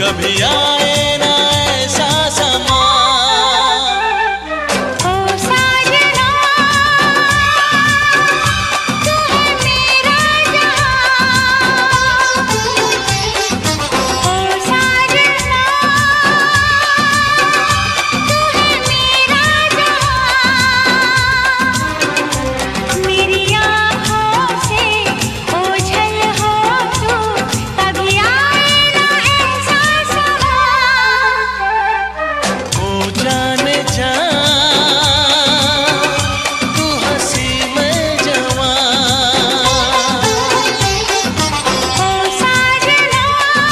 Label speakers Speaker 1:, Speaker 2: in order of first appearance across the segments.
Speaker 1: कभी आए ना ऐसा समा।
Speaker 2: ओ साजना तू है मेरा जहां, ओ साजना तू है मेरा जहां। मेरी आँखों से ओझल हो तू, कभी आए ना ऐसा समा।
Speaker 1: ओ जाने जा तू हंसी में जवां।
Speaker 2: ओ साजना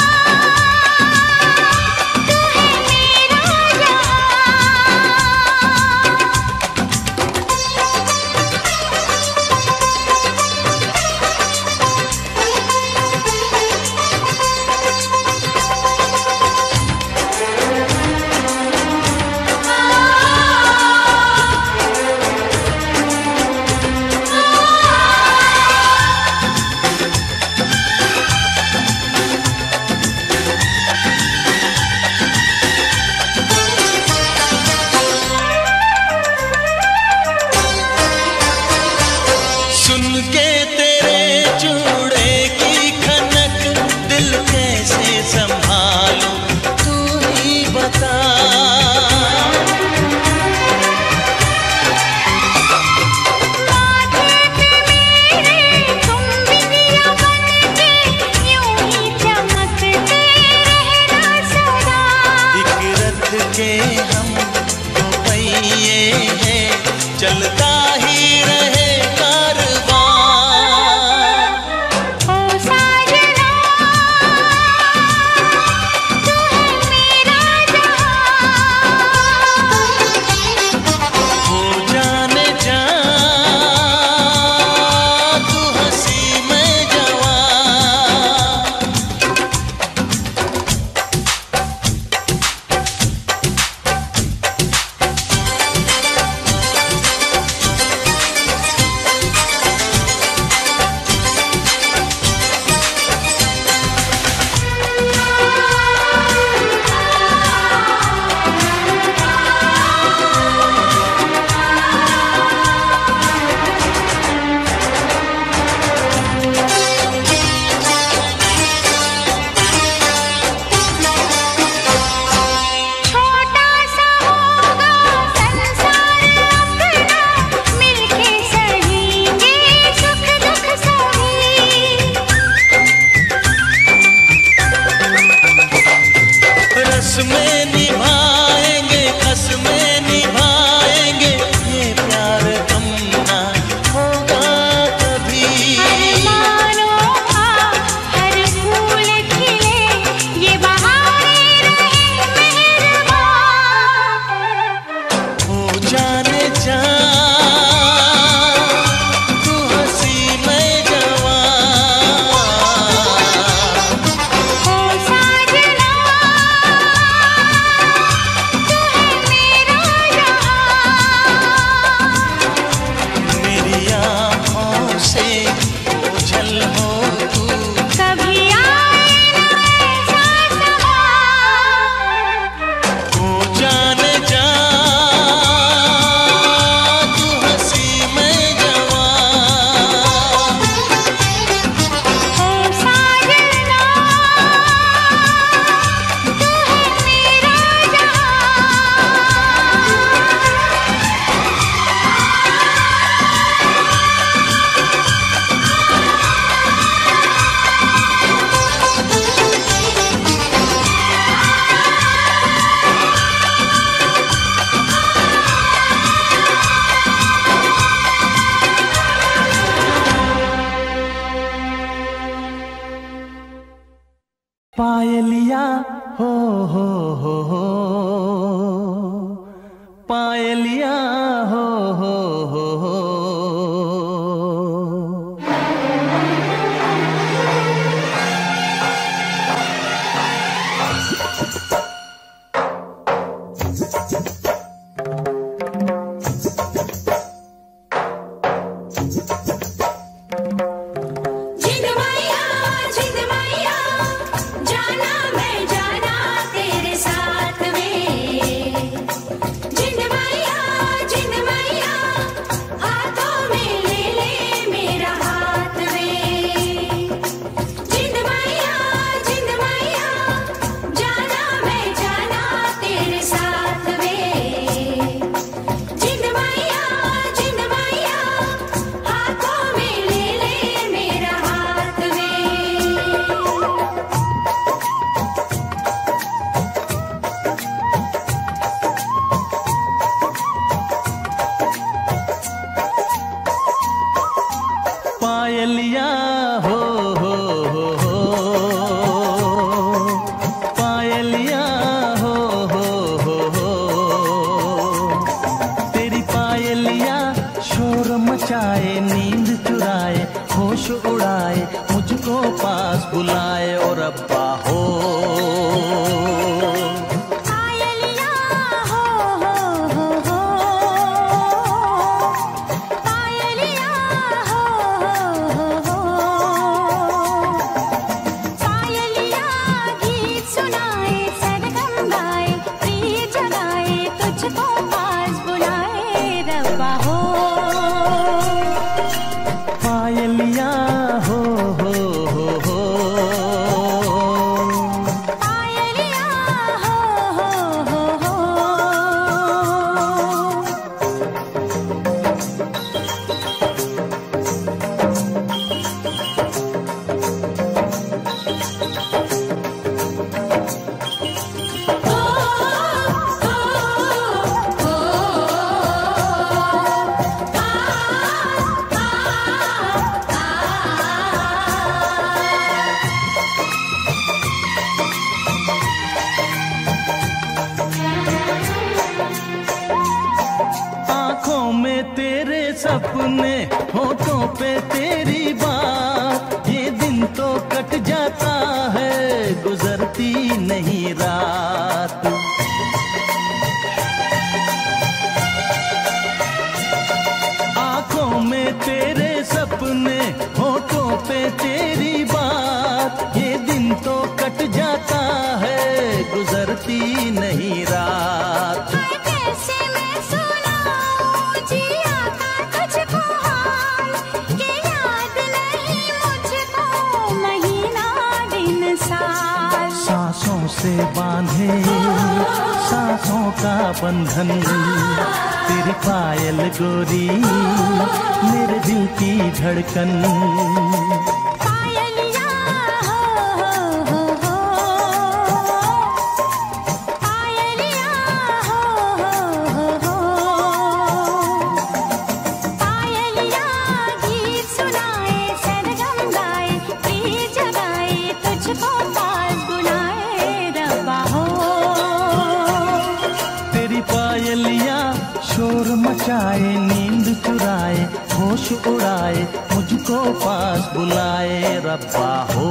Speaker 2: तू है मेरा
Speaker 1: सुन के तेरे चूड़े की खनक दिल कैसे संभालूं तू ही बता।
Speaker 2: माथे पे मेरे तुम बिंदिया बनके यूं ही चमकते रहना सदा।
Speaker 1: एक रथ के हम दो पहिए हैं, चलता ही रहे कारवां।
Speaker 2: ओ साजना तू है मेरा जहां।
Speaker 1: हो जाने जा तू हंसी में जवां।
Speaker 2: छोटा सा होगा संसार अपना, मिलके सहेंगे सुख दुख सभी।
Speaker 1: रस में निभाएंगे कस में निभाएंगे, ये प्यार कम ना होगा कभी।
Speaker 2: अरमानों का हर फूल खिले, ये बहारे रहे मेहरबान।
Speaker 1: हो जाने जा तू हंसी में जवां।
Speaker 2: ओ साजना तू है मेरा जहां।
Speaker 1: मेरी आँखों से ओझल हो तू,
Speaker 2: कभी आए ना ऐसा समा।
Speaker 1: हो जाने जा तू हंसी में जवां।
Speaker 2: ओ साजना तू है मेरा
Speaker 1: पायलिया हो हो, पायलिया हो हो।
Speaker 2: जिंद मैया जाना मैं जाना।
Speaker 1: ओ रब्बा हो।
Speaker 2: पायलिया हो हो, पायलिया हो हो, पायलिया गीत सुनाए सरगम गाए प्रिय जगाए तुझको पास बुलाए रब्बा हो।
Speaker 1: पायलिया हो
Speaker 2: पायलिया हो हो।
Speaker 1: आँखों में तेरे सपने, होठों पे तेरी बात, ये दिन तो कट जाता है गुजरती नहीं रात। आँखों में तेरे सपने, होठों पे तेरी बात, ये दिन तो कट जाता है गुजरती नहीं रात।
Speaker 2: कैसे मैं सुनाऊं जिया का तुझको हाल, कि याद नहीं मुझको महीना दिन साल।
Speaker 1: सांसों से बांधे सांसों का बंधन, तेरी पायल गोरी मेरे दिल की धड़कन।
Speaker 2: पायलिया हो हो, पायलिया हो हो, पायलिया गीत सुनाए सरगम गाए प्रिय जगाए तुझको पास बुलाए रब्बा हो।
Speaker 1: तेरी पायलिया शोर मचाए नींद चुराए होश उड़ाए मुझको पास बुलाए रब्बा हो।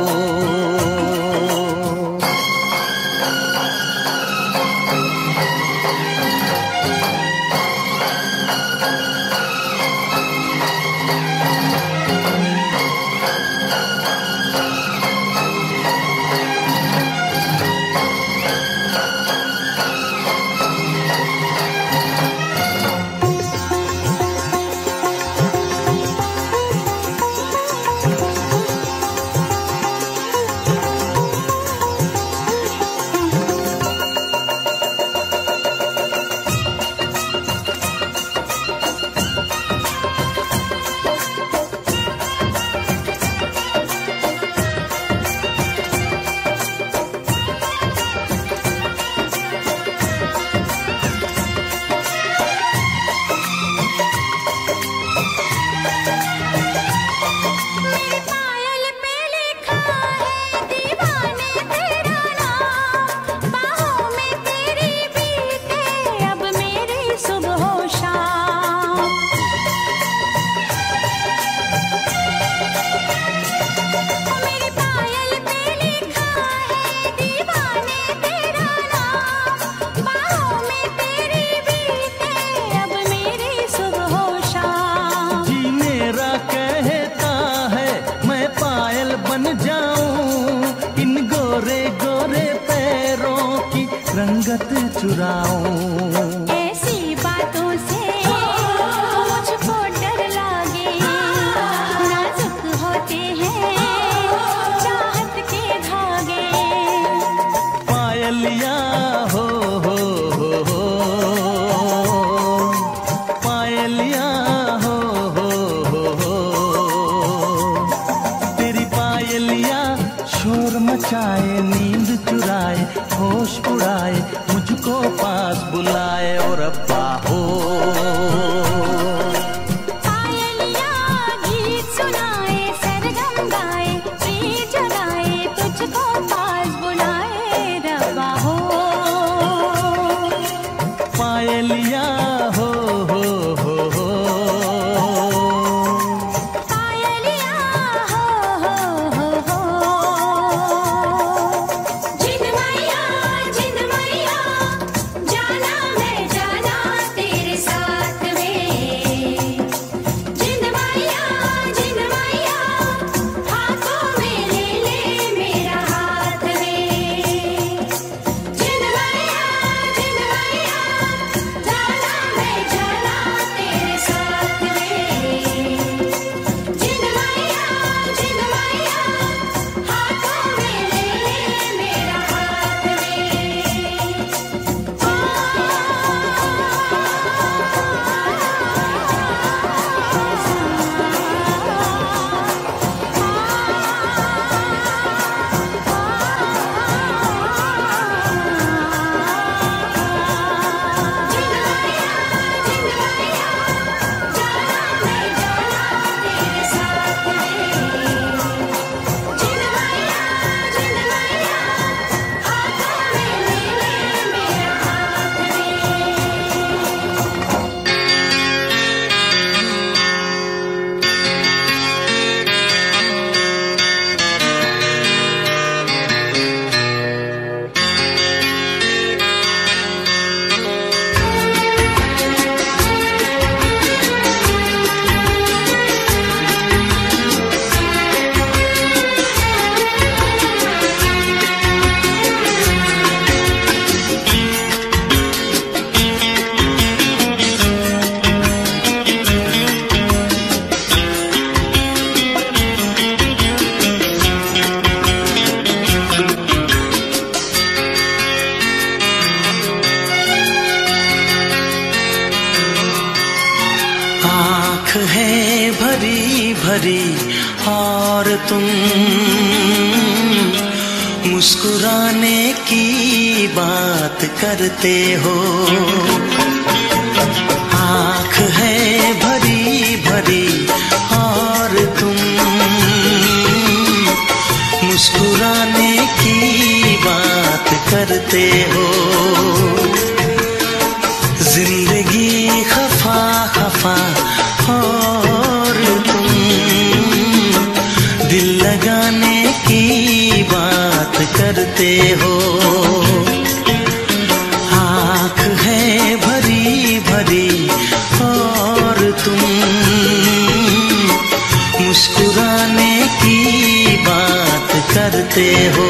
Speaker 2: मेरी पायल पे लिखा है दीवाने तेरा नाम, बाहों में तेरी बीते अब मेरी सुबह शाम। मेरी पायल पे लिखा है दीवाने तेरा नाम, बाहों में तेरी बीते अब मेरी सुबह शाम।
Speaker 1: जी मेरा कहता है मैं पायल बन जाऊं, इन गोरे गोरे पैरों की रंगत चुराऊं।
Speaker 2: ऐसी बातों से मुझको डर लागे, नाजुक होते हैं चाहत के धागे।
Speaker 1: पायलिया हो पायलिया हो तेरी पायलिया शोर मचाए नींद चुराए होश उड़ाए मुझको पास बुलाए और रब्बा हो।
Speaker 2: पायलिया गीत सुनाए सरगम गाए प्रिय जगाए तुझको पास बुलाए रब्बा हो।
Speaker 1: पायलिया हो
Speaker 2: पायलिया हो
Speaker 1: भरी और तुम मुस्कुराने की बात करते हो। आँख है भरी भरी और तुम मुस्कुराने की बात करते हो। जिंदगी खफा खफा और तुम दिल लगाने की बात करते हो। आँख है भरी भरी और तुम मुस्कुराने की बात करते हो।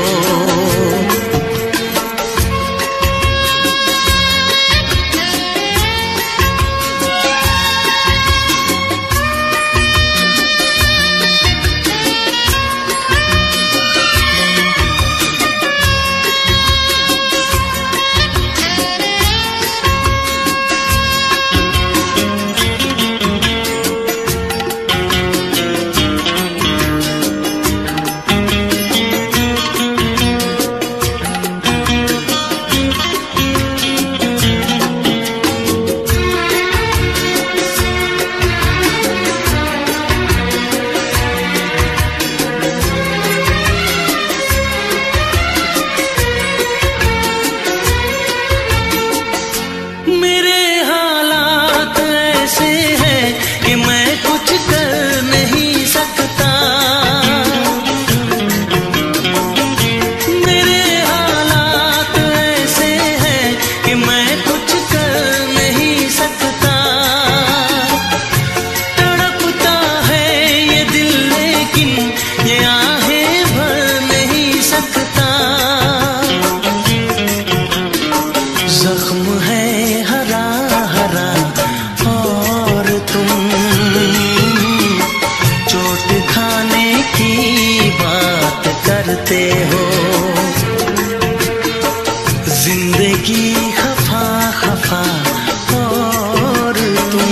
Speaker 1: जिंदगी खफा खफा और तुम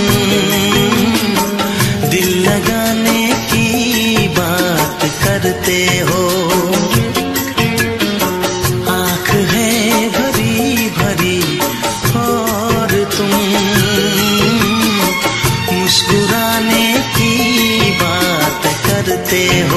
Speaker 1: दिल लगाने की बात करते हो। आँख है भरी भरी और तुम मुस्कुराने की बात करते हो।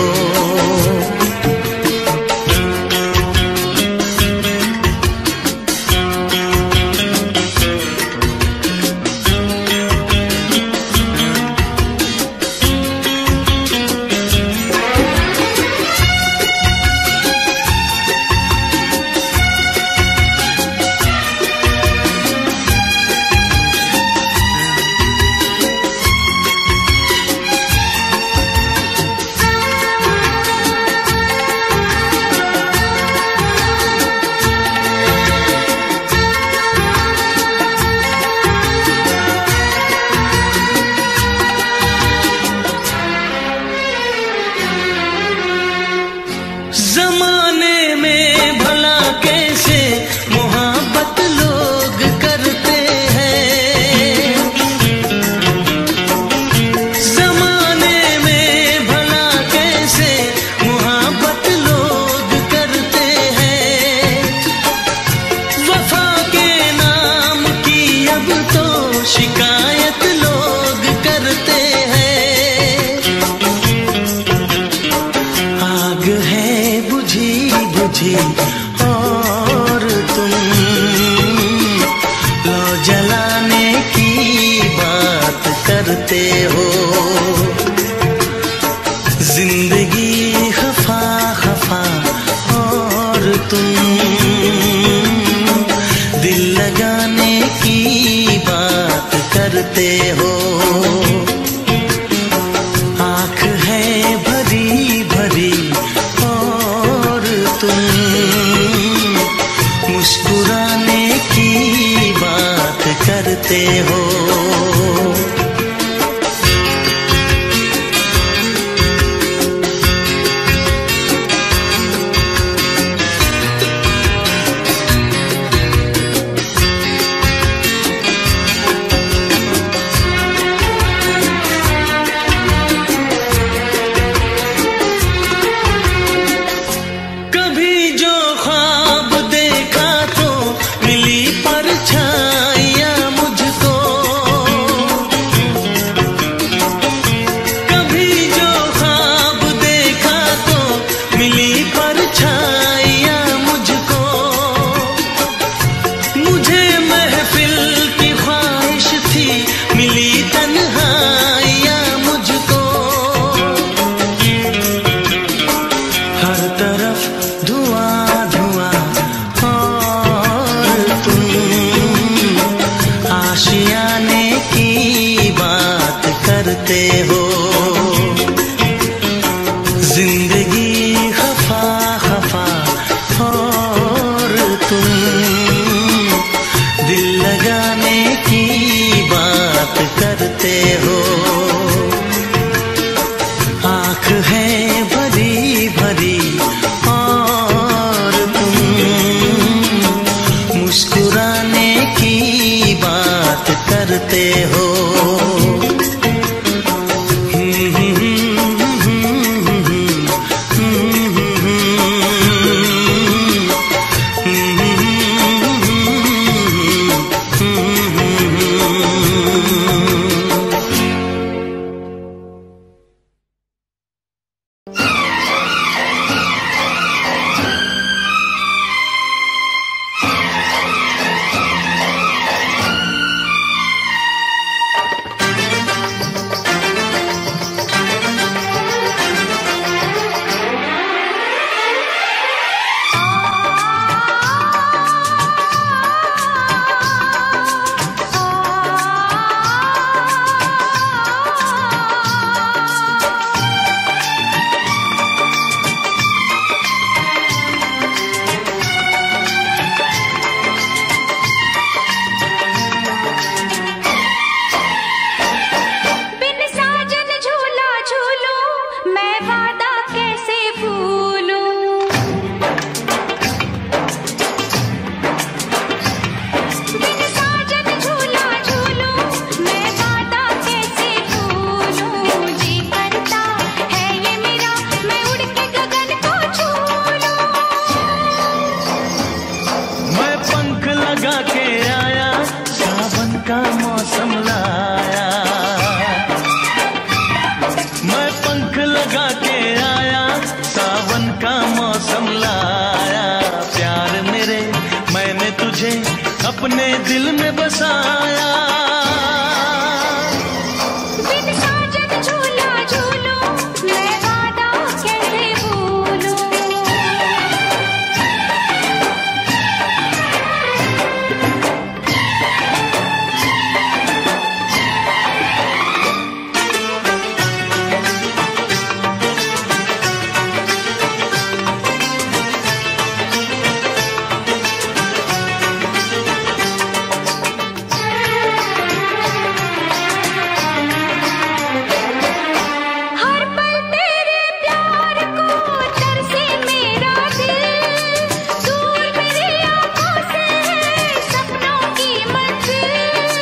Speaker 1: जमाने में भला कैसे मोहब्बत लोग करते हैं। जमाने में भला कैसे मोहब्बत लोग करते हैं। वफा के नाम की अब तो शिकायत लोग करते हैं। आग है बुझी बुझी और तुम लो जलाने की बात करते हो। जिंदगी खफा खफा और तुम दिल लगाने की बात करते हो। आँख है भरी भरी और तुम मुस्कुराने की बात करते हो। अपने दिल में बसाया।
Speaker 2: बिन साजन झूला झूलो, मैं वादा कैसे भूलूं। हर पल तेरे प्यार को तरसे मेरा दिल, दूर मेरी आँखों से है सपनों की मंजिल।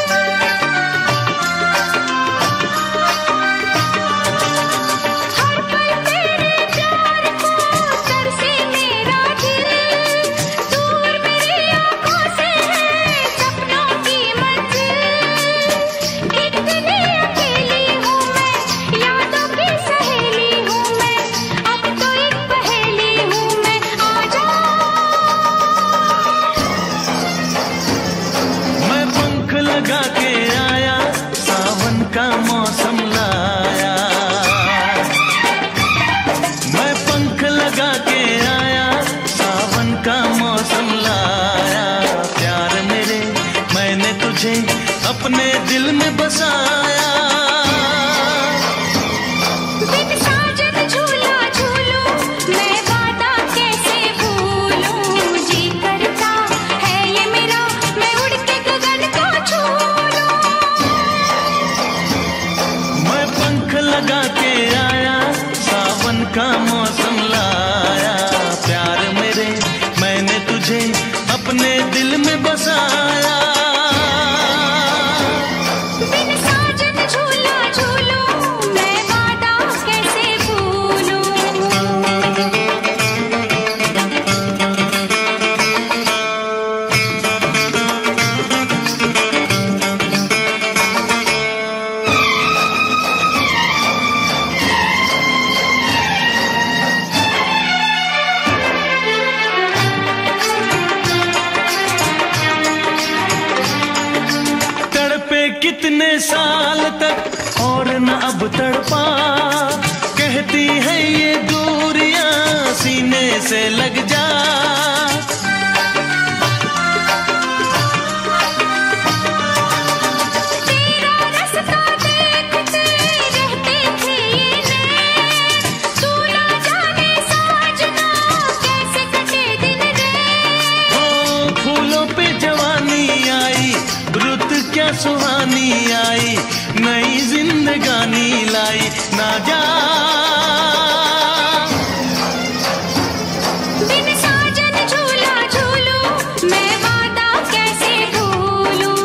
Speaker 2: हर पल तेरे प्यार को तरसे मेरा दिल, दूर मेरी आँखों से है सपनों की मंजिल। इतनी अकेली हूँ मैं, यादों की सहेली हूँ मैं, अब तो एक पहेली हूँ मैं, आजा।
Speaker 1: मैं पंख लगा के आया, सावन का मौसम लाया। मैं पंख लगा के आया, सावन का मौसम लाया। प्यार मेरे, मैंने तुझे अपने दिल में बसाया।
Speaker 2: बिन साजन झूला झूलो, मैं वादा कैसे भूलूं। जी करता है ये मेरा, मैं उड़ के गगन को छू लूं।
Speaker 1: मैं पंख लगा के आया, सावन का मौसम लाया। प्यार मेरे, मैंने तुझे अपने दिल में बसाया।
Speaker 2: बिन साजन झूला झूलो, मैं वादा कैसे भूलूं।
Speaker 1: तड़पे कितने साल तक और न अब तड़पा, कहती है ये दूरियां सीने से लग जा।
Speaker 2: तेरा रास्ता देखते रहते थे ये नैन, तू ना जाने साजना कैसे कटे दिन रैन।
Speaker 1: ओ फूलों पे जवानी आई, रुत क्या सुहानी आई, नई जिंदगानी लाई। ना जा
Speaker 2: बिन साजन झूला झूलो, मैं वादा कैसे भूलूं।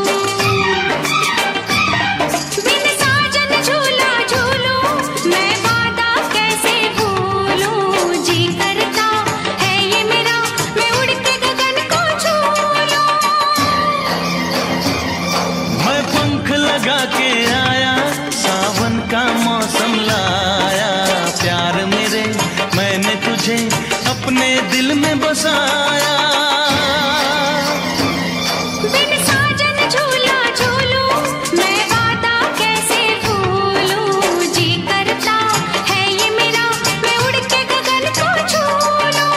Speaker 2: बिन साजन झूला झूलो, मैं वादा कैसे भूलूं। जी करता है ये मेरा, मैं उड़ के गगन को छू लूं।
Speaker 1: मैं पंख लगा के आया, सावन का मौसम लाया। प्यार मेरे, मैंने तुझे अपने दिल में बसाया।
Speaker 2: बिन साजन झूला झूलो, मैं वादा कैसे भूलूं। जी करता है ये मेरा, मैं उड़ के गगन को छू लूं।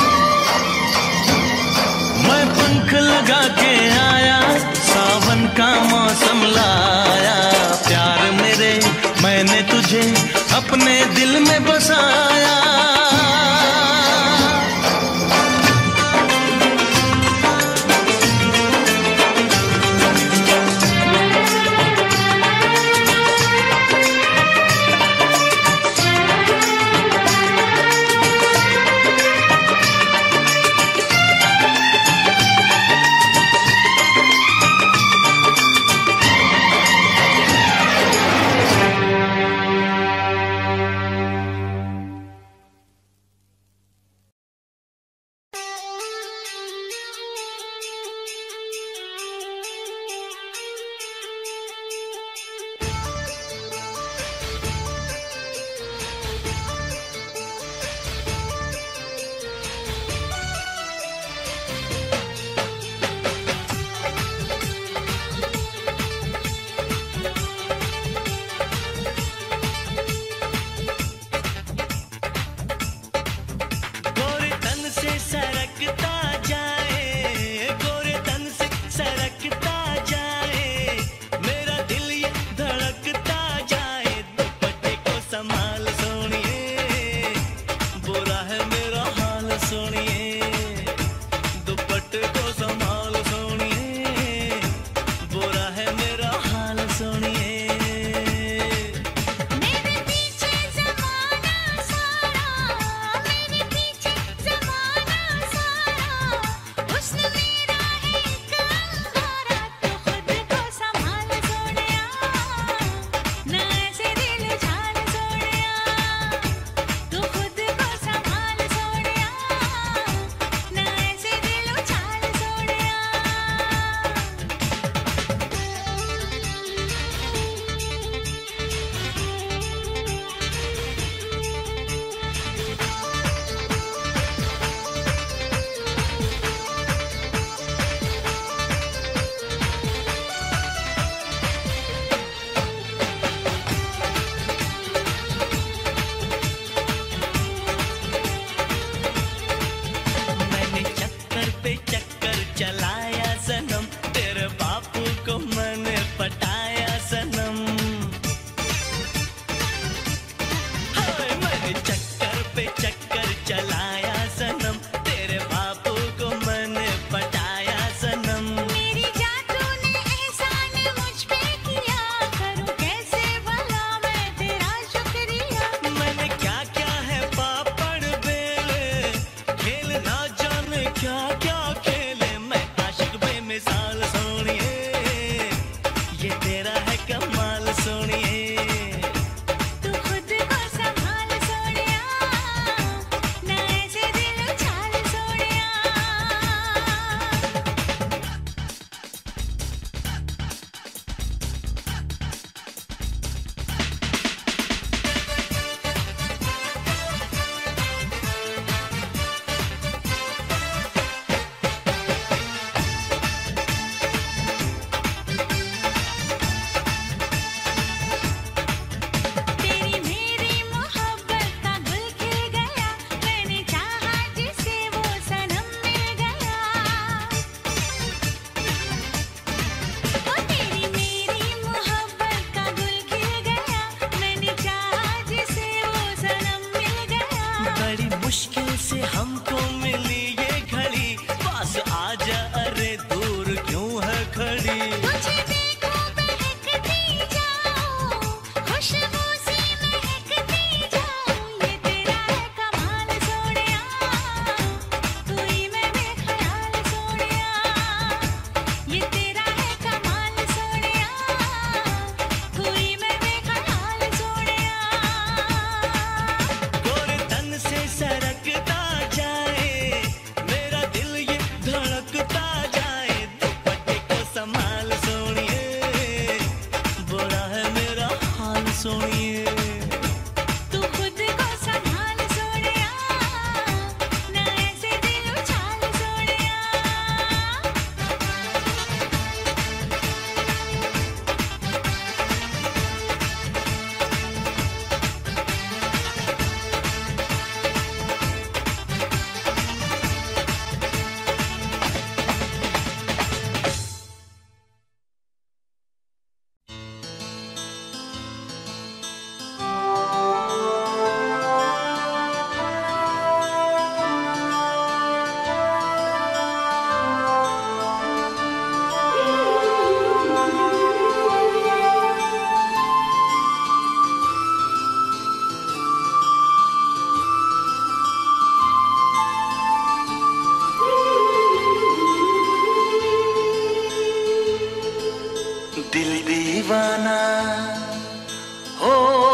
Speaker 1: मैं पंख लगा के आया, सावन का मौसम लाया। प्यार मेरे, मैंने तुझे अपने दिल में बसाया। सरकता जाए, गोरे तन से सरकता जाए, मेरा दिल ये धड़कता जाए। दुपट्टे को संभाल सोनिए, बुरा है मेरा हाल सोनिए। दुपट्टे को संभाल सोनिए, बुरा है मेरा हाल सोनिए।
Speaker 2: मेरे पीछे ज़माना सारा, मेरे पीछे ज़माना सारा, हुस्न मेरा है एक अंगारा। तू खुद को संभाल सोनिया, ना ऐसे दिल जान सोनिया। तू खुद को संभाल सोनिया, ना ऐसे दिल उछाल सोनिया।
Speaker 1: मैंने चक्कर पे चक्कर चलाया सनम, तेरे बापू को मैंने पटाया सनम। हाय मैंने चक्कर पे चक्कर चलाया सनम, तेरे बापू को मैंने पटाया सनम।
Speaker 2: मेरी जान तूने एहसान मुझ पे किया, करूं कैसे भला मैं तेरा शुक्रिया।
Speaker 1: मैंने क्या क्या है पापड़ बेले, खेल ना जाने क्या क्या खेले। मैं आशिक बेमिसाल सोनिए, ये तेरा है कमाल सोनिए।
Speaker 2: तू खुद को संभाल सोनिया, ना ऐसे दिल उछाल सोनिया। तेरी मेरी मोहब्बत का गुल खिल गया, मैंने चाहा जिसे वो सनम मिल गया। ओ तेरी मेरी मोहब्बत का गुल खिल गया, मैंने चाहा जिसे वो सनम मिल गया।
Speaker 1: बड़ी मुश्किल से हमको मिली ये घड़ी, पास आजा अरे दूर क्यों है खड़ी।
Speaker 2: तुझे देखो बहकती जाऊं, खुशबू सी महकती जाऊं। ये तेरा है कमाल सोनिया, तू ही मैं बेख्याल सोनिया। ये तेरा है कमाल सोनिया, तू ही मैं बेख्याल सोनिया।
Speaker 1: गोरे तन से सरकता जाए, मेरा दिल ये धड़कता जाए। दुपट्टे को संभाल सोनिए, बुरा है मेरा हाल सोनिए।
Speaker 2: तू खुद को संभाल सोनिया, ना ऐसे दिल उछाल सोनिया।
Speaker 1: दिल दीवाना हो,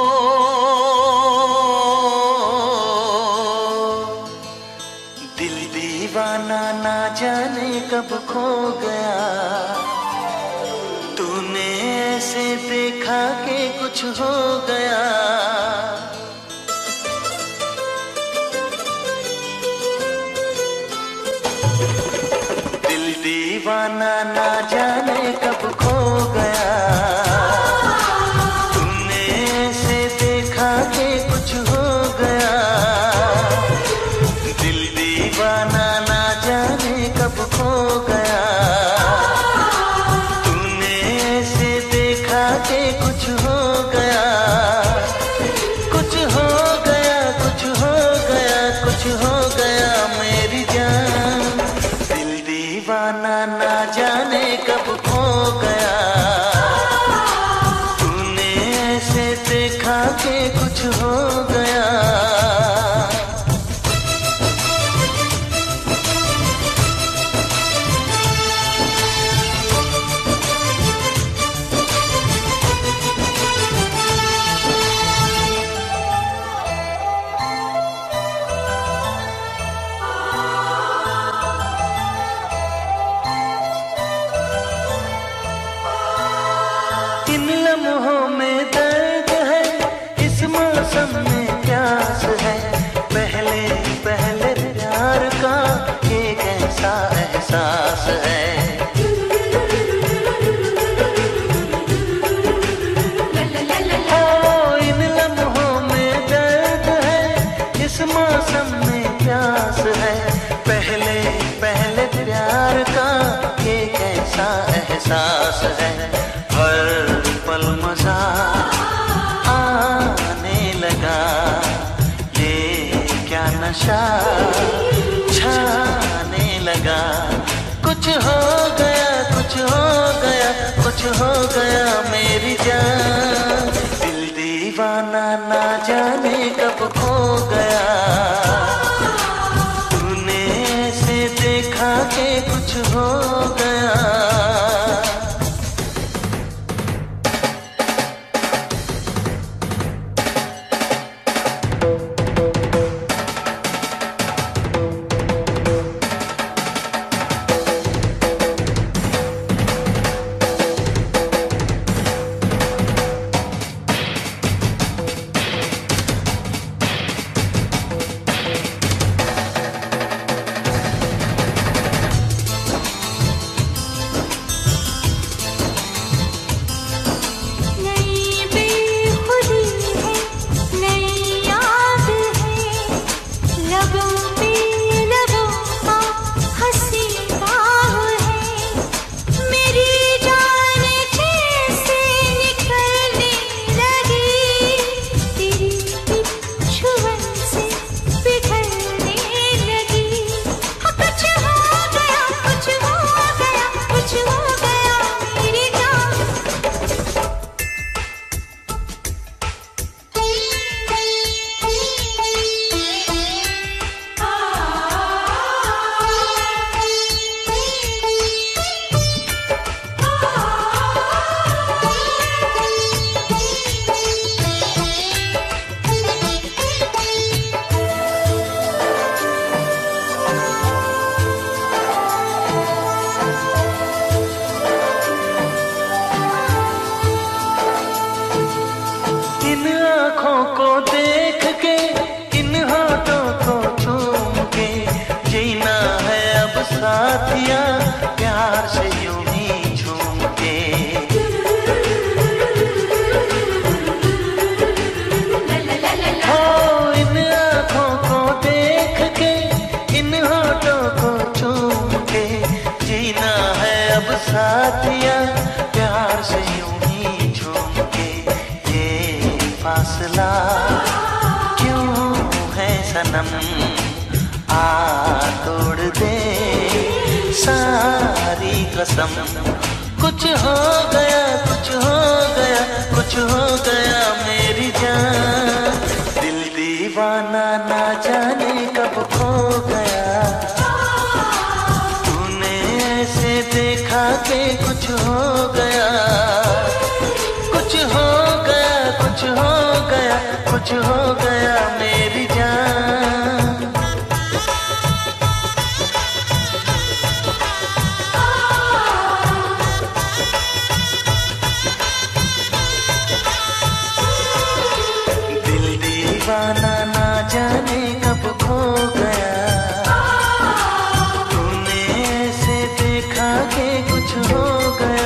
Speaker 1: दिल दीवाना ना जाने कब खो गया। तूने ऐसे देखा कि कुछ हो गया। दिल दीवाना ना जाने कब खो गया। तूने ऐसे देखा कि कुछ हो गया। दिल दीवाना ना जाने कब खो गया। तूने ऐसे देखा कि कुछ हो गया। इन लम्हों में दर्द है, इस मौसम में प्यास है। पहले पहले प्यार का एक ऐसा एहसास है। ओ इन लम्हों में दर्द है, इस मौसम में प्यास है। पहले पहले प्यार का एक ऐसा एहसास है। हर पल मजा आने लगा, ये क्या नशा छाने लगा। कुछ हो गया, कुछ हो गया, कुछ हो गया मेरी जान। दिल दीवाना ना जाने कब खो गया। तूने ऐसे देखा कि कुछ हो गया। को देख के, इन हाथों को चूम के, जीना है अब साथिया प्यार से यूं ही झूम के। हो इन आँखों को देख के, इन हाथों को चूम के, जीना है अब साथिया प्यार से यूं ही झूम के। ये फासला क्यों है सनम, आ तोड़ दे सारी कसम। कुछ हो गया, कुछ हो गया, कुछ हो गया मेरी जान। दिल दीवाना ना जाने कब खो गया। तूने ऐसे देखा कि कुछ हो गया, कुछ हो गया, कुछ हो गया, कुछ हो गया मेरी जान। दिल दीवाना ना जाने कब खो गया। तूने ऐसे देखा कि कुछ हो गया।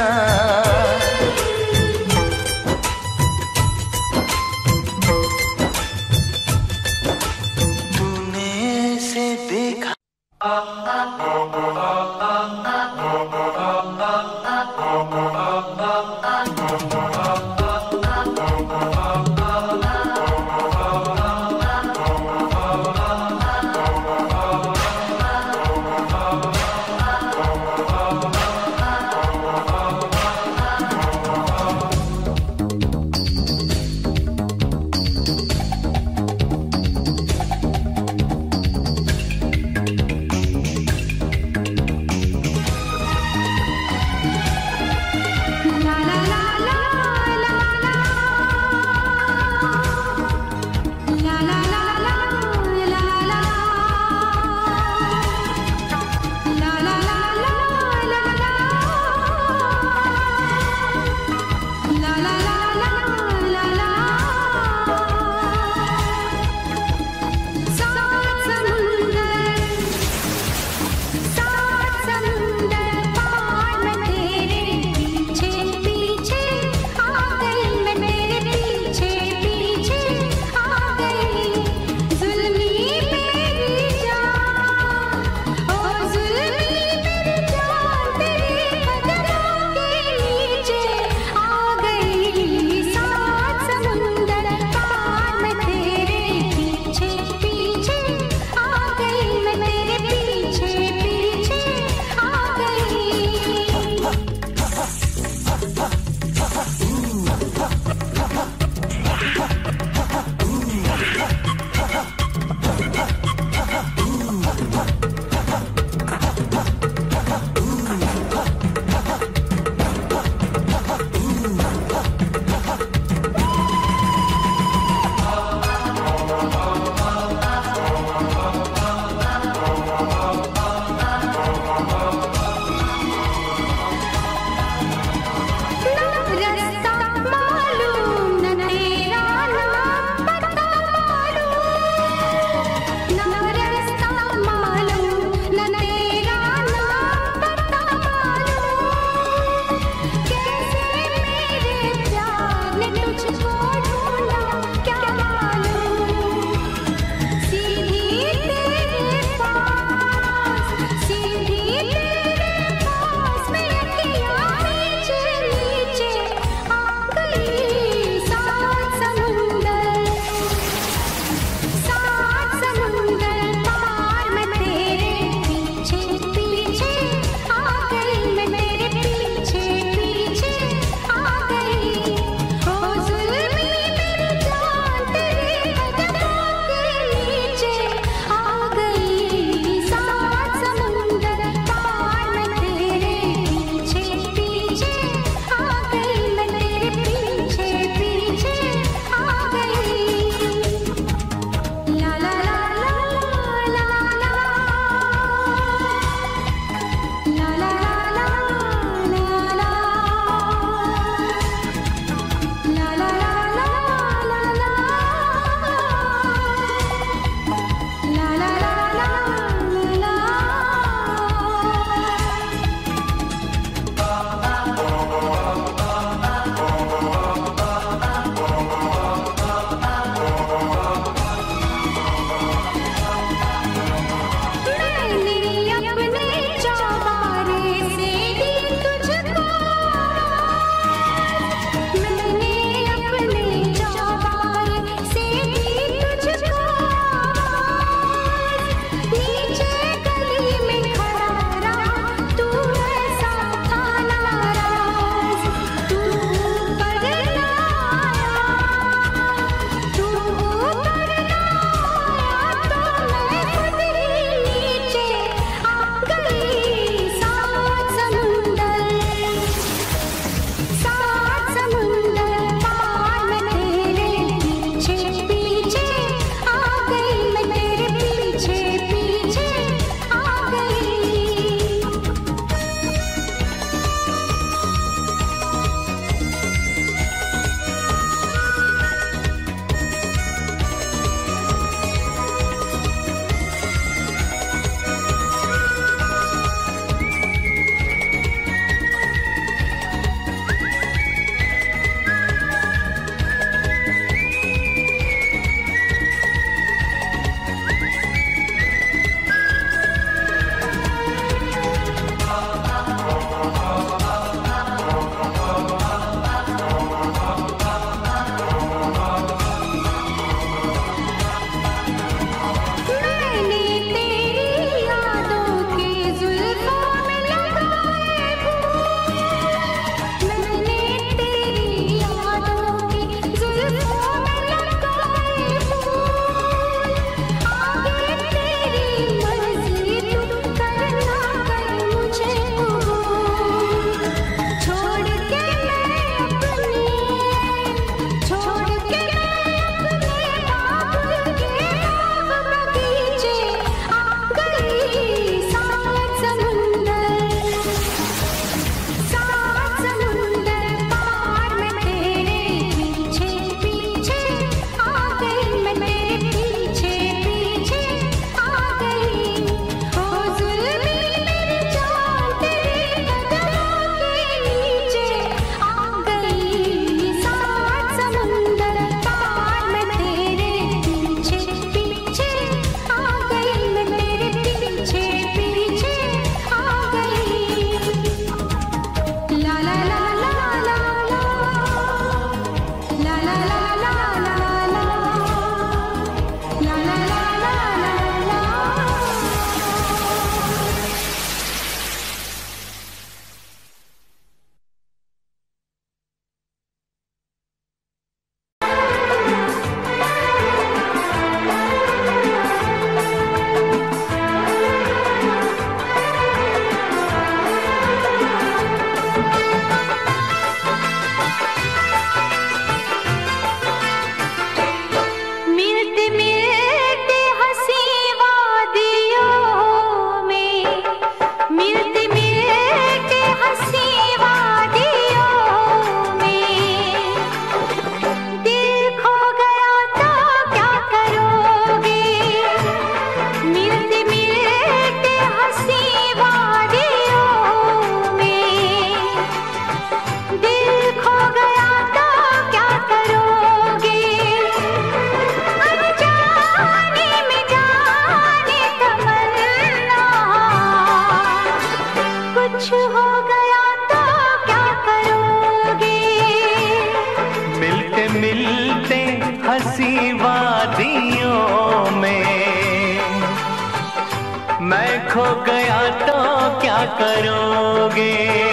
Speaker 1: गया तो क्या करोगे?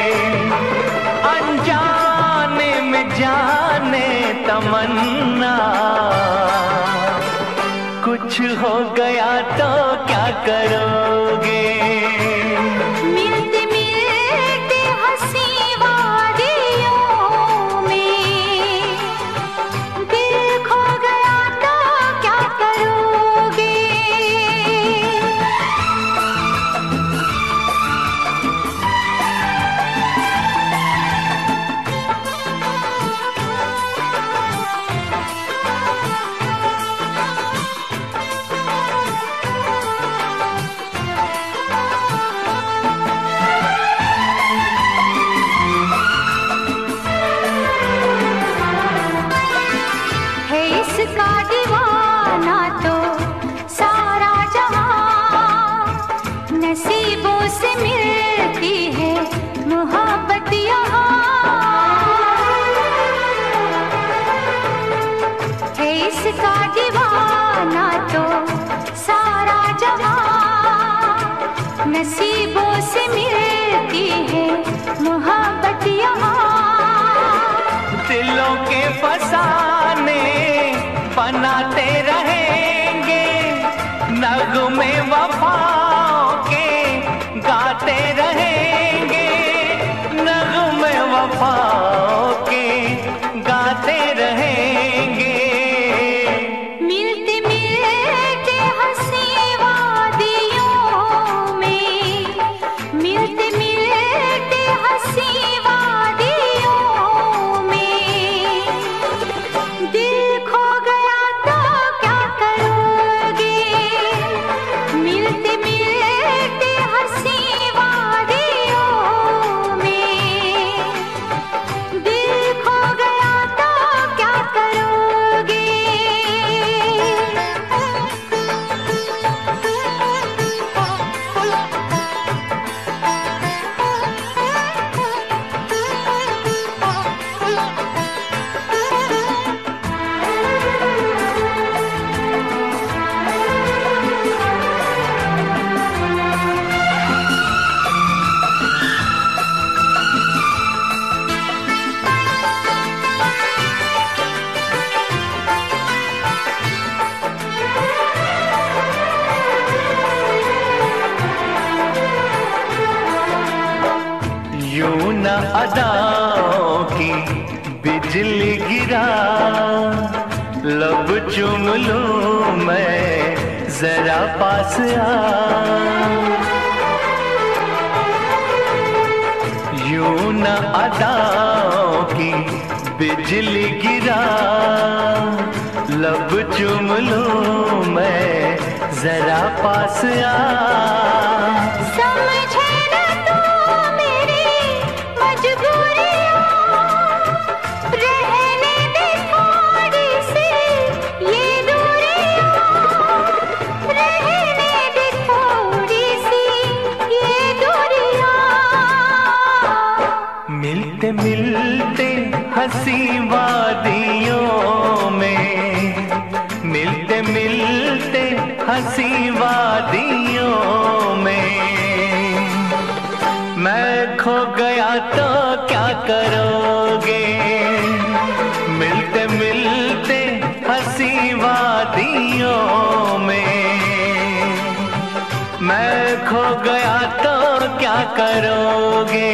Speaker 1: अनजाने में जाने तमन्ना, कुछ हो गया तो क्या करोगे?
Speaker 2: मिलते मिलते हंसी वादियों में दिल खो गया तो क्या करोगे? इसका दीवाना तो सारा जहां, नसीबों से मिलती है मोहब्बत यहाँ। है इसका दीवाना तो सारा जहां, नसीबों से मिलती है मोहब्बत यहाँ।
Speaker 1: दिलों के फसाने बनाते रहेंगे, नगमे वफाओं के गाते रहेंगे, नगमे वफाओं के गाते रहेंगे।
Speaker 2: मिलते मिलते हंसी वादियों में, मिलते मिलते हंसी वादियों में दिल खो गया तो क्या करोगे? मिलते मिलते हंसी वादियों में दिल खो गया तो क्या करोगे?
Speaker 1: यूं न अदाओं की बिजली गिरा, लब चूम लूं मैं जरा पास आ। यूं न अदाओं की बिजली गिरा, लब चूम लूं मैं जरा पास आ।
Speaker 2: समझे न तू मेरी मजबूरियां, रहने दे थोड़ी सी ये दूरियां, रहने दे थोड़ी सी ये दूरियां।
Speaker 1: मिलते मिलते हंसी वादियों में, मिलते मिलते हंसी वादियों में मैं खो गया तो क्या करोगे? मिलते मिलते हंसी वादियों में मैं खो गया तो क्या करोगे?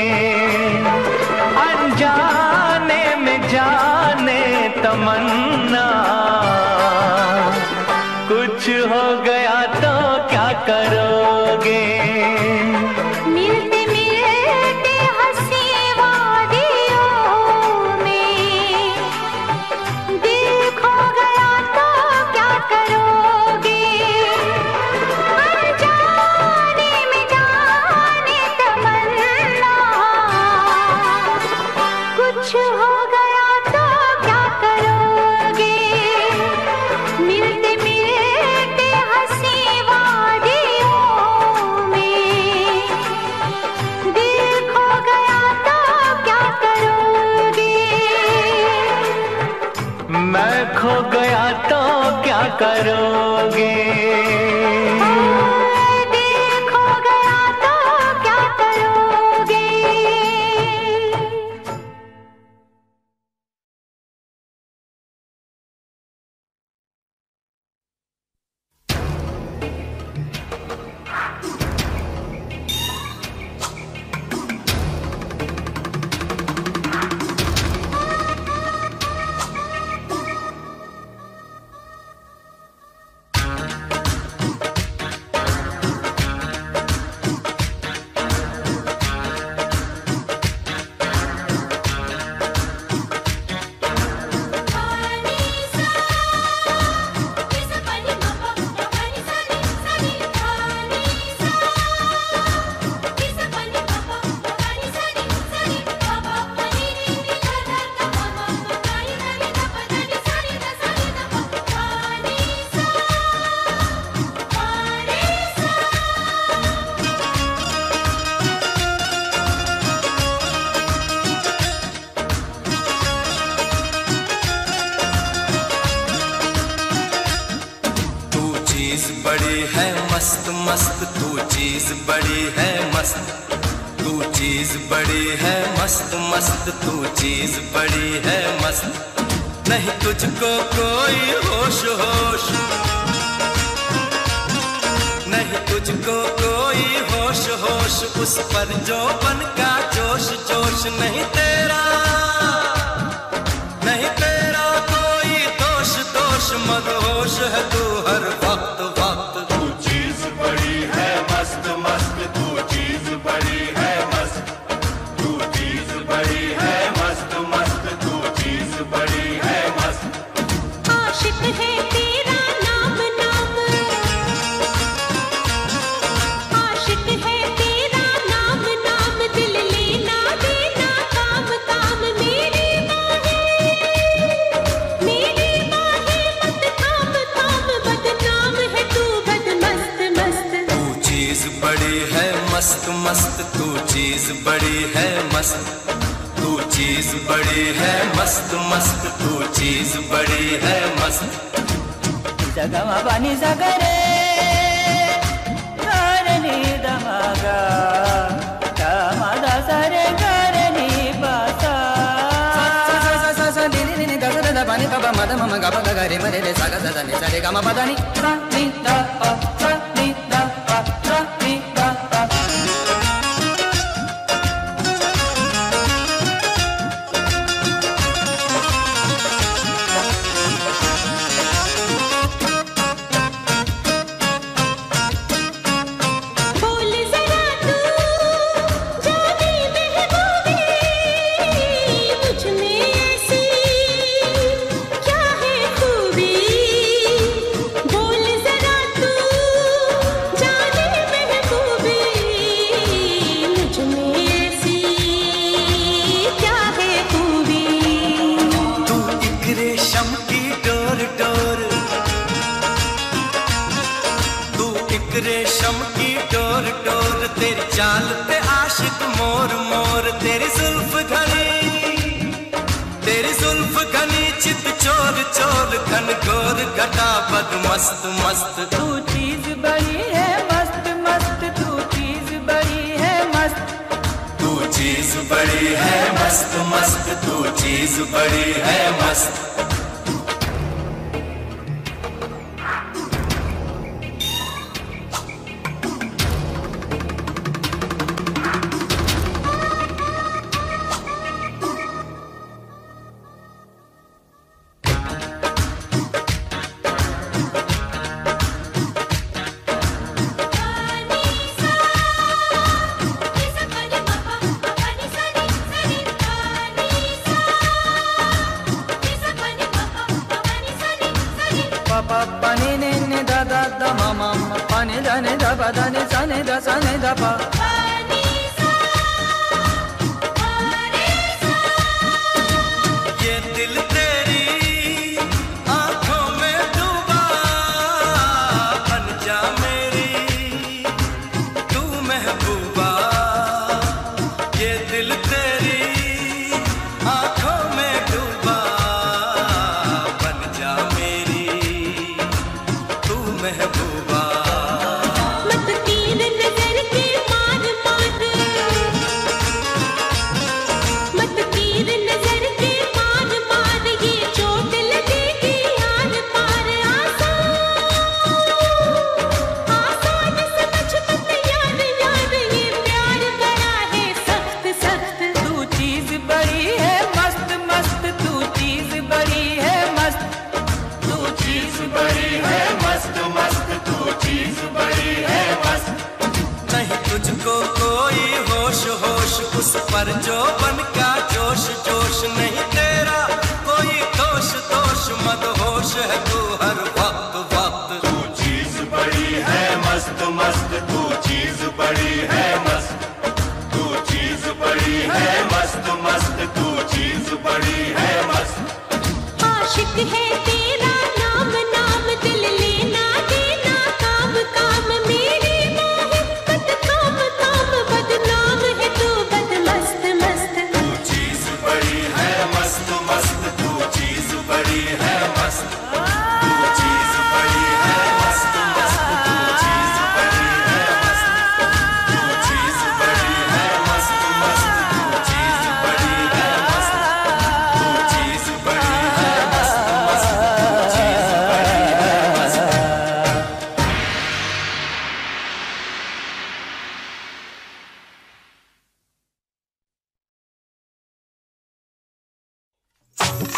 Speaker 1: अनजाने में जाने तमन्ना, कुछ हो गया तो क्या करोगे?
Speaker 2: मिलते मिलते हंसी वादियों में दिल खो गया तो क्या करोगे? अनजाने में जाने तमन्ना, कुछ हो गया तो क्या करोगे? मिलते मिलते हंसी वादियों में दिल खो गया तो क्या करोगे?
Speaker 1: मैं खो गया तो क्या करोगे?
Speaker 2: दिल खो गया तो
Speaker 3: बड़ी है मस्त मस्त, तू चीज बड़ी है मस्त, तू चीज बड़ी है मस्त मस्त, तू चीज बड़ी है मस्त। नहीं तुझको कोई होश होश, नहीं तुझको कोई होश होश, उस पर जो बन का जोश जोश। नहीं तेरा कोई दोष दोष, मदहोश है तू हर वक्त वक्त।
Speaker 4: तू चीज बड़ी है मस्त मस्त, तू चीज बड़ी है मस्त, तू चीज बड़ी है मस्त मस्त, तू चीज बड़ी है मस्त।
Speaker 2: आशिक है तेरा नाम नाम, आशिक है तेरा नाम नाम, दिल लेना देना काम काम। मेरी बाहें मत थाम थाम, बदनाम है तू बदमस्त मस्त।
Speaker 3: तू चीज बड़ी है मस्त मस्त, तू चीज बड़ी है मस्त, तू चीज बड़ी है मस्त मस्त, तू चीज बड़ी है मस्त।
Speaker 5: जगमा पानी सगरे करनी दमागा, कामादा सरे करनी पासा। पानी कबा मद मम गबा गरे मरे रे सागा सदा नि सरे गमा पदानी सा नि दा पा सा नि दा पा सा नि दा पा।
Speaker 2: बोल जरा तू जाने महबूबी, मुझ में ऐसी क्या है खूबी। बोल जरा तू जाने महबूबी, मुझ में ऐसी क्या है खूबी।
Speaker 3: तू एक रेशम की डोर डोर, तू एक रेशम की डोर डोर, तेरी चाल पे आशिक मोर मोर। तेरी जुल्फ घनी चित चोर चोर, घन घोर घटा बद मस्त मस्त।
Speaker 5: तू चीज बड़ी है मस्त मस्त, तू चीज बड़ी है मस्त,
Speaker 3: तू चीज बड़ी है मस्त मस्त, तू चीज बड़ी है मस्त।
Speaker 5: पापा पानी ने दा दा दा मामा पानी दा ने दा पा दा ने सा ने दा पा।
Speaker 3: ये दिल तेरी आंखों में डूबा, बन जा मेरी तू महबूबा। ये दिल तेरी आंखों में डूबा, बन जा मेरी तू महबूबा।
Speaker 2: मत तीर नजर के मार मार, मत तीर नजर के मार मार, ये चोट लगेगी यार पार। आसान समझ मत यार यार, ये प्यार बड़ा है सख्त सख्त।
Speaker 5: तू चीज बड़ी है मस्त मस्त, तू चीज बड़ी है मस्त, तू चीज बड़ी है
Speaker 4: मस्त मस्त, तू चीज बड़ी है मस्त।
Speaker 3: नहीं तुझको कोई होश होश, उस पर जो बन का जोश जोश। नहीं तेरा कोई दोष दोष, मदहोश है तू हर वक्त वक्त।
Speaker 4: तू चीज बड़ी है मस्त मस्त, तू चीज बड़ी है मस्त, तू चीज बड़ी है मस्त मस्त, तू चीज बड़ी है मस्त।
Speaker 2: आशिक है तेरा नाम नाम, दिल लेना देना काम काम। मेरी बाहें मत थाम थाम, बदनाम है तू बदमस्त मस्त।
Speaker 4: तू चीज बड़ी है मस्त मस्त, तू चीज बड़ी है मस्त, तू चीज बड़ी है मस्त मस्त, तू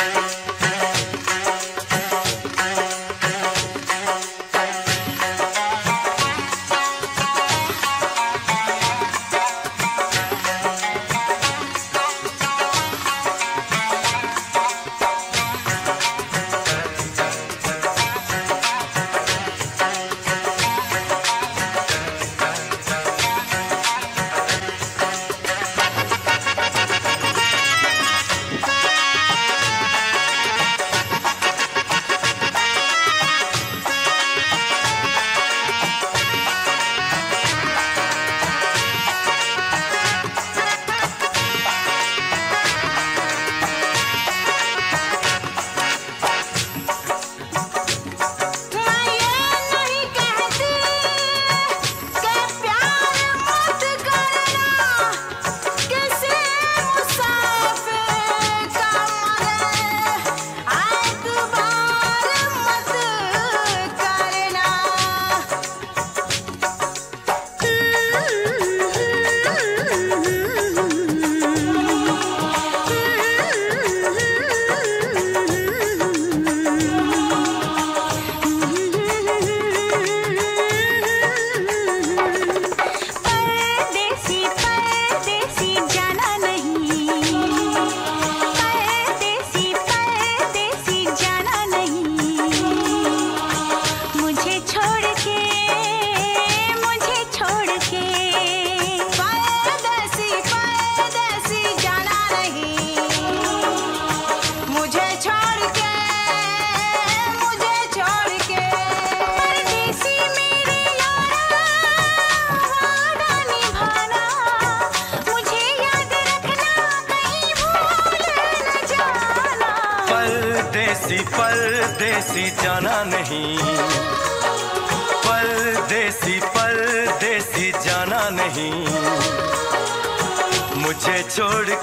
Speaker 3: परदेसी जाना नहीं, परदेसी परदेसी जाना नहीं, मुझे छोड़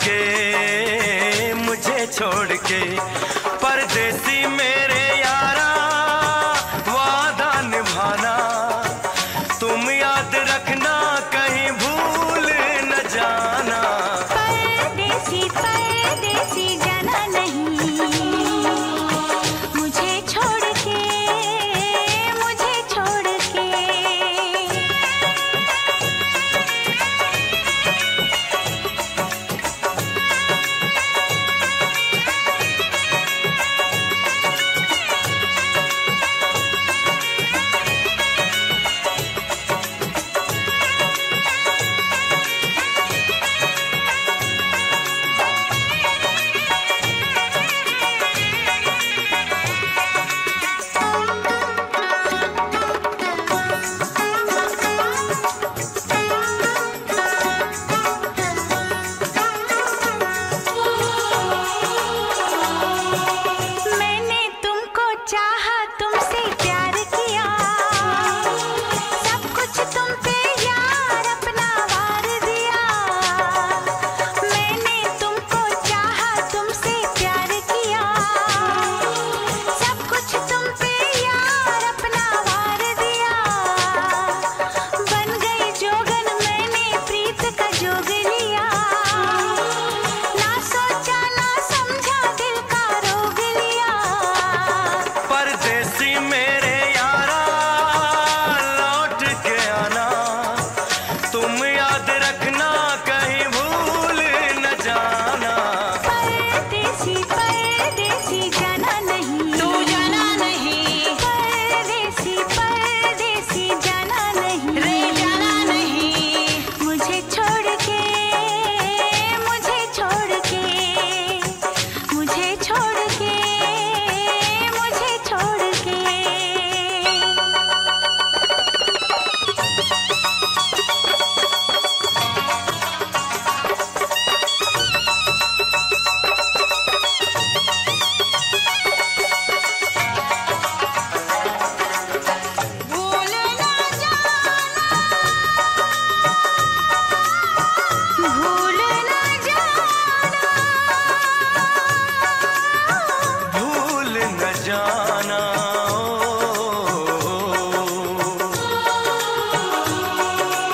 Speaker 3: के परदेसी मेरे यारा वादा निभाना, तुम याद रखना कहीं भूल न जाना।
Speaker 2: परदेसी परदेसी जाना नहीं, मुझे छोड़ के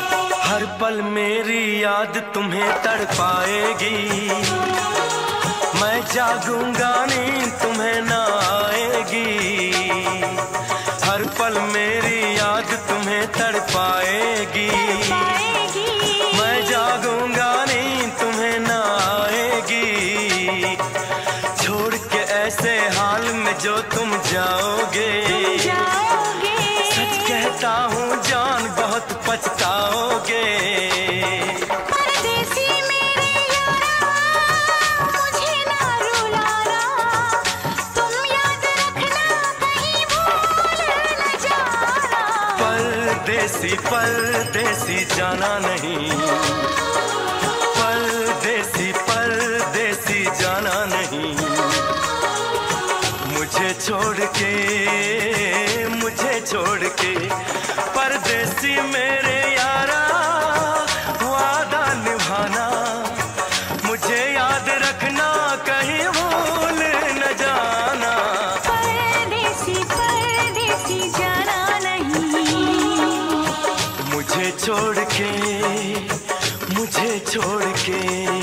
Speaker 3: पल मेरी याद तुम्हें तड़पाएगी, मैं जागूंगा नींद तुम्हें ना आएगी, हर पल मेरी याद तुम्हें तड़पाएगी। मैं जागूंगा नींद तुम्हें ना आएगी, छोड़ के ऐसे हाल में जो तुम जाओगे। सच कहता हूँ जान बहुत पछताओगे। परदेसी जाना नहीं, परदेसी परदेसी जाना नहीं, मुझे छोड़ के परदेसी मेरे यारा, वादा निभाना, मुझे याद रखना, कहीं भूल न जाना।
Speaker 2: परदेसी परदेसी जाना नहीं,
Speaker 3: मुझे छोड़ के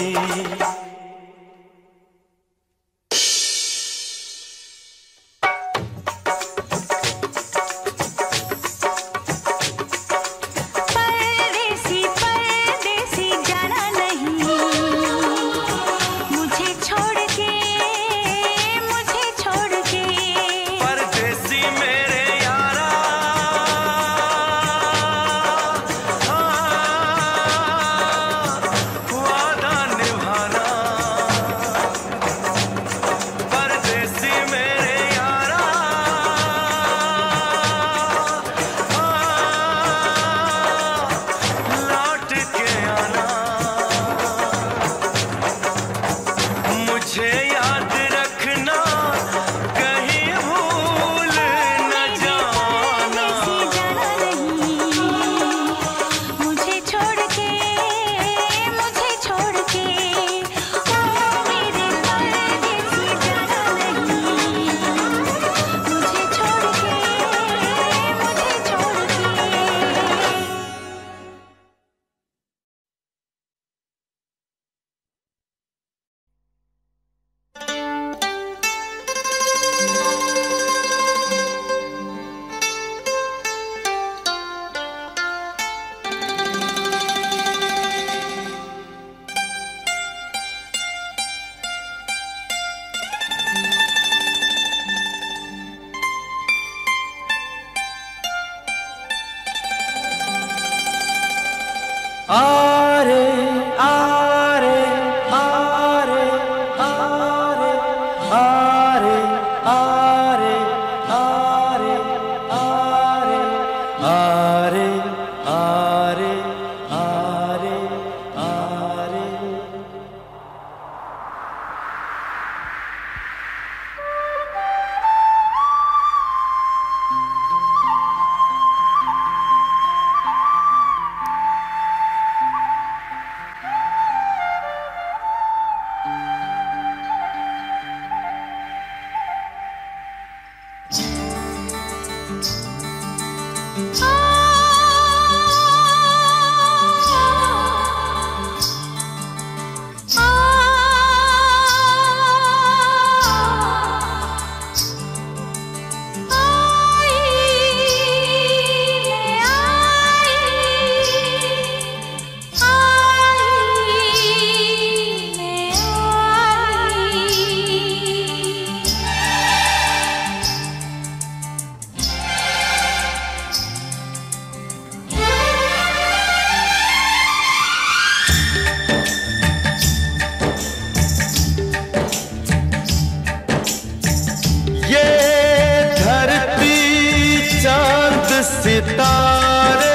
Speaker 3: सितारे,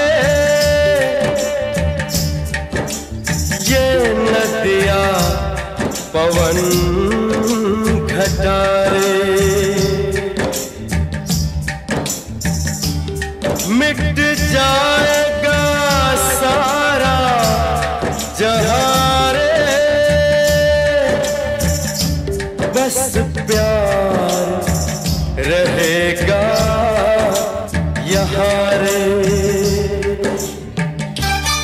Speaker 3: ये नदियाँ पवन घटारे, मिट जाएगा सारा जहां रे, बस प्यार रहेगा यहाँ रे।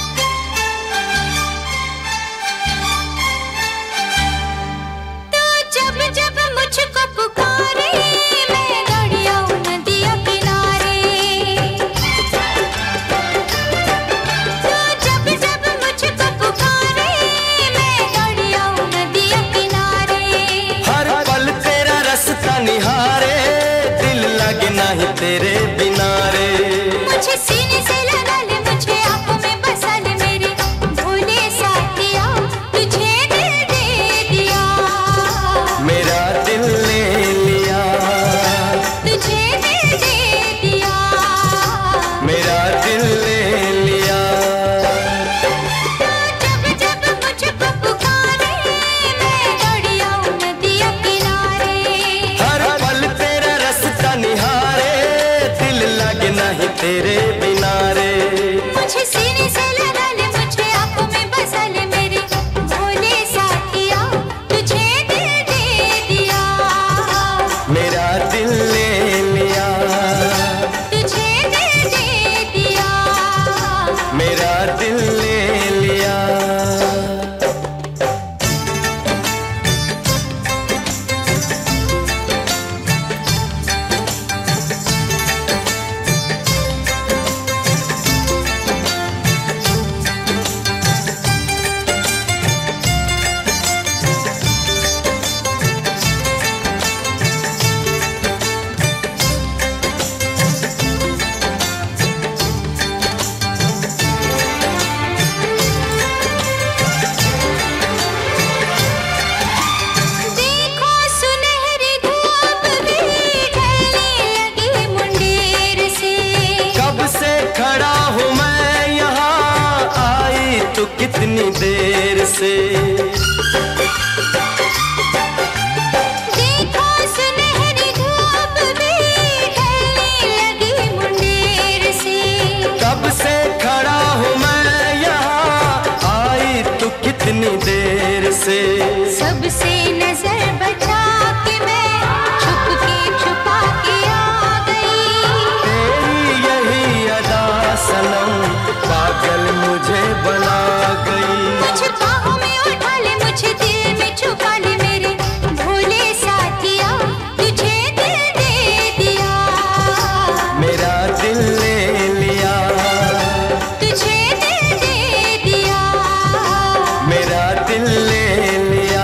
Speaker 2: तू
Speaker 3: देर से।
Speaker 2: देखो सुनहरी धूप भी ढलने लगी मुंडेर से।
Speaker 3: कब से खड़ा हूँ मैं यहाँ, आई तू कितनी देर से।
Speaker 2: सबसे नजर बचा के मैं छुप के छुपा के आ गई।
Speaker 3: तेरी यही अदा सनम पागल मुझे बना गई।
Speaker 2: मुझे बाहों में उठा ले, मुझे दिल में छुपा ले, मेरे भोले साथिया तुझे दिल दे दिया।
Speaker 3: मेरा दिल ले लिया,
Speaker 2: तुझे दिल दे दिया।
Speaker 3: मेरा दिल ले लिया।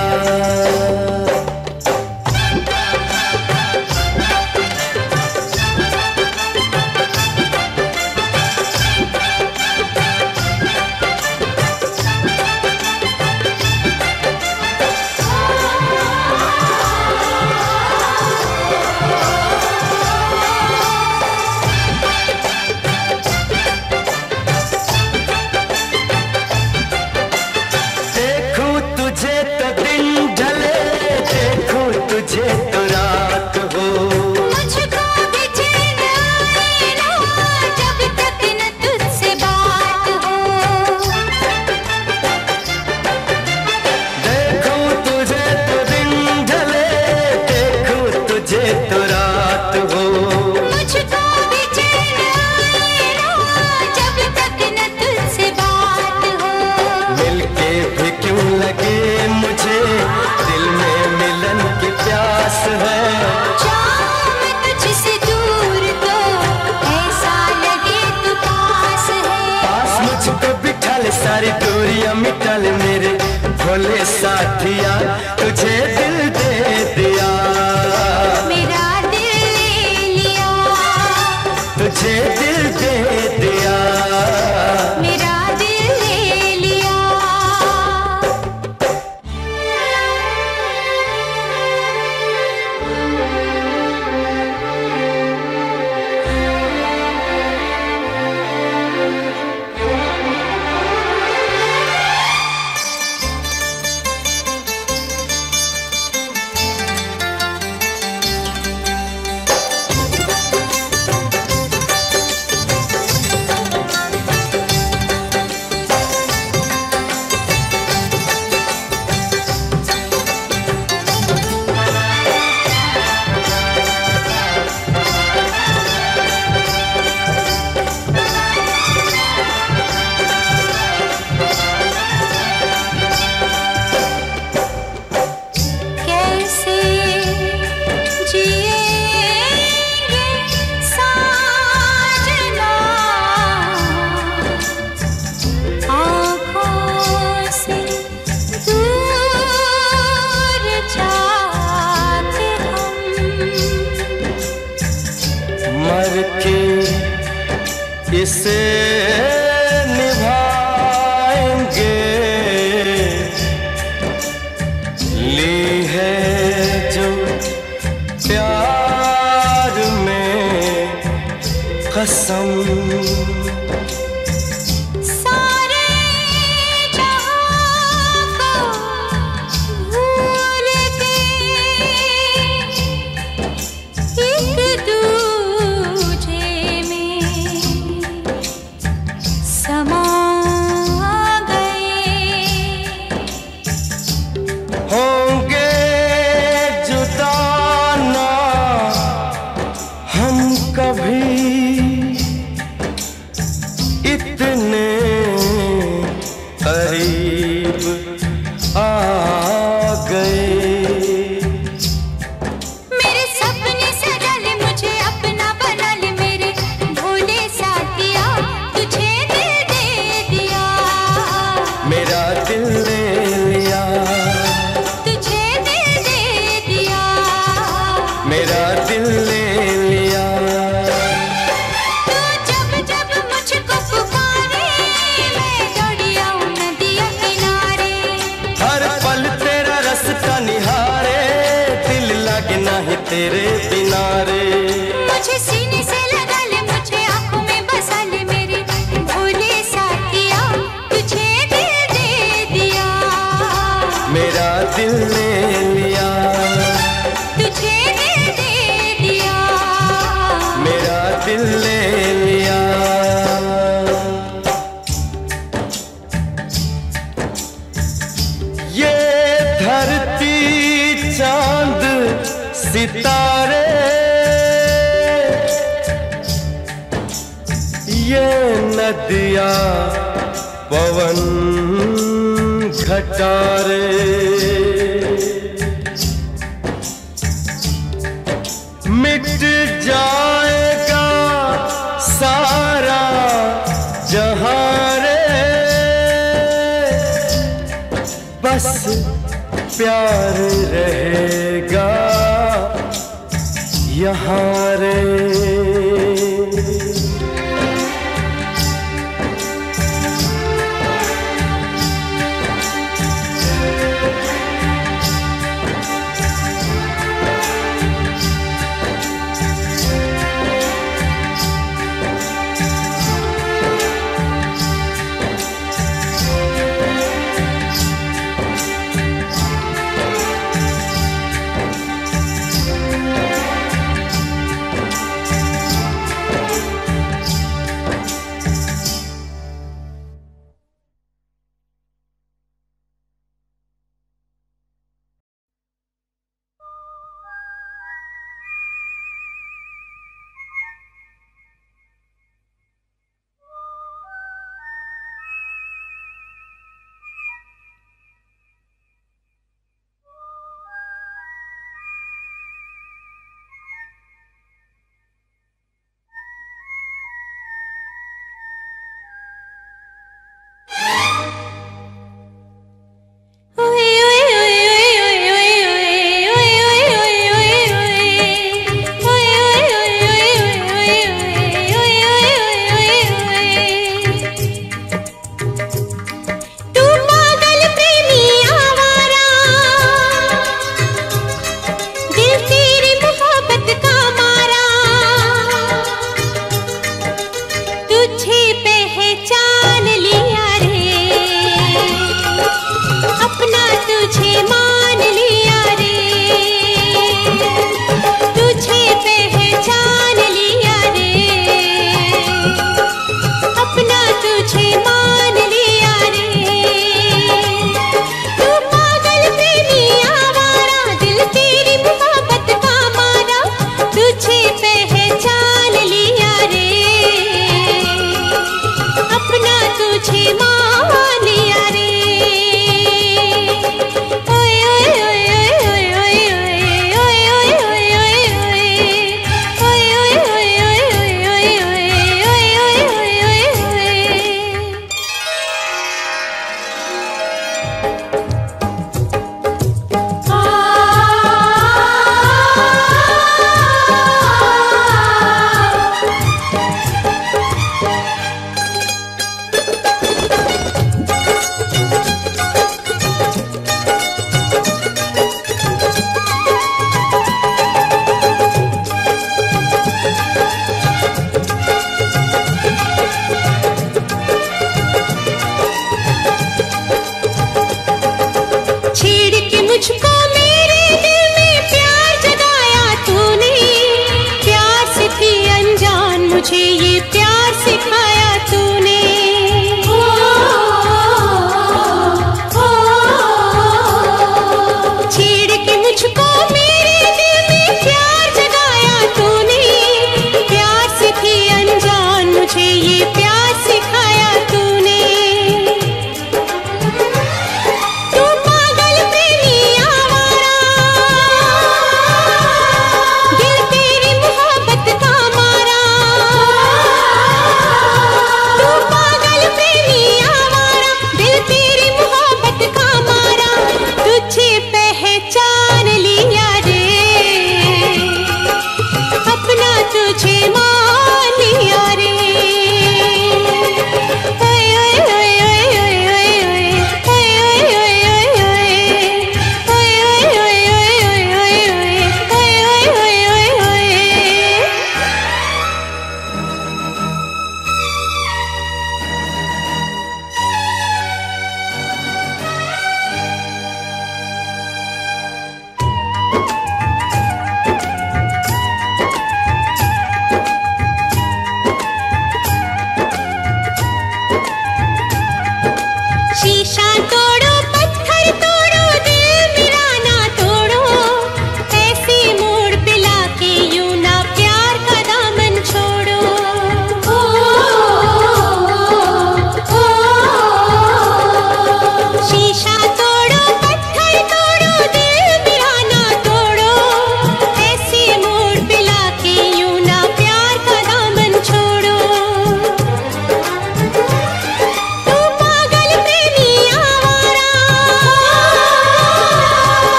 Speaker 3: देखूं तुझे तो दिन ढले, देखूं तुझे तो रात हो।
Speaker 2: मुझको भी चैन आए ना जब तक न तुझसे बात हो।
Speaker 3: देखूं तुझे तो दिन ढले, देखूं तुझे तो रात हो।
Speaker 2: मुझको भी चैन आए ना जब तक न तुझसे बात हो।
Speaker 3: मिलके भी क्यों लगे मुझे, दिल में मिलन की प्यास है।
Speaker 2: जाऊं मैं तुझसे दूर तो ऐसा लगे तू पास है।
Speaker 3: पास मुझको बिठा ले, सारी दूरियां मिटा ले, मेरे भोले साथिया तुझे दिल दे दिया।
Speaker 2: मेरा दिल ले लिया,
Speaker 3: तुझे दिल दे दिया।
Speaker 2: मेरा दिल ले लिया। कैसे जिएंगे साजना, आँखों से दूर जाते हम।
Speaker 3: मर के इसे निभाएंगे, ली है जो प्यार में कसम।
Speaker 2: सारे जहां को भूल के एक दूजे में
Speaker 3: दिल ले लिया,
Speaker 2: तुझे दिल दे दिया,
Speaker 3: मेरा दिल ले लिया। ये धरती चांद सितारे, ये नदियाँ पवन घटारे, मिट जाएगा सारा जहां रे, बस प्यार रहेगा यहाँ रे।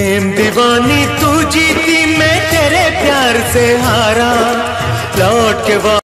Speaker 6: प्रेम दीवानी तू जीती, मैं तेरे प्यार से हारा, लौट के